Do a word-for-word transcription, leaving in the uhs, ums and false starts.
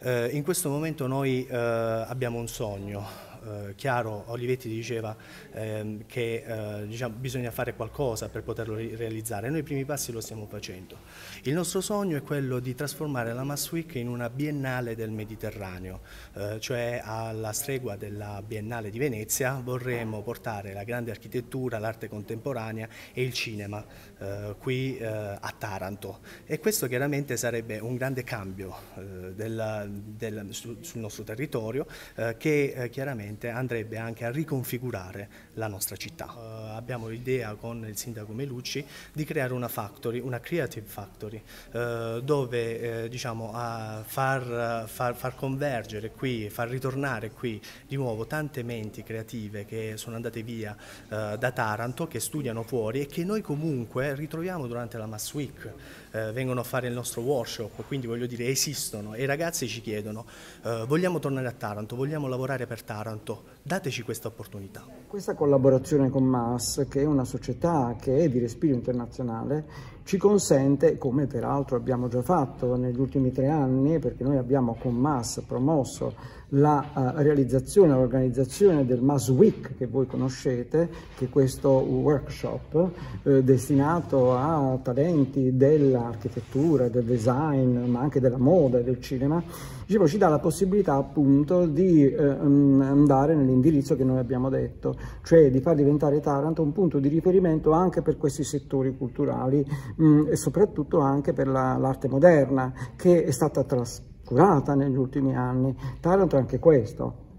Eh, in questo momento noi eh, abbiamo un sogno. Eh, chiaro, Olivetti diceva ehm, che eh, diciamo, bisogna fare qualcosa per poterlo realizzare. Noi i primi passi lo stiamo facendo. Il nostro sogno è quello di trasformare la Mass Week in una biennale del Mediterraneo, eh, cioè alla stregua della Biennale di Venezia vorremmo portare la grande architettura, l'arte contemporanea e il cinema eh, qui eh, a Taranto, e questo chiaramente sarebbe un grande cambio eh, del, del, su, sul nostro territorio eh, che eh, chiaramente andrebbe anche a riconfigurare la nostra città. Uh, abbiamo l'idea con il sindaco Melucci di creare una factory, una creative factory, uh, dove eh, diciamo, a far, far, far convergere qui, far ritornare qui di nuovo tante menti creative che sono andate via uh, da Taranto, che studiano fuori e che noi comunque ritroviamo durante la Mass Week. Uh, vengono a fare il nostro workshop, quindi voglio dire esistono, e i ragazzi ci chiedono uh, vogliamo tornare a Taranto, vogliamo lavorare per Taranto, dateci questa opportunità. Questa collaborazione con M A S, che è una società che è di respiro internazionale, ci consente, come peraltro abbiamo già fatto negli ultimi tre anni, perché noi abbiamo con M A S promosso la uh, realizzazione e l'organizzazione del M A S Week, che voi conoscete, che è questo workshop eh, destinato a talenti dell'architettura, del design, ma anche della moda e del cinema. Dicevo, ci dà la possibilità appunto di eh, andare nell'indirizzo che noi abbiamo detto, cioè di far diventare Taranto un punto di riferimento anche per questi settori culturali mh, e soprattutto anche per l'arte moderna, che è stata trascurata negli ultimi anni. Taranto è anche questo.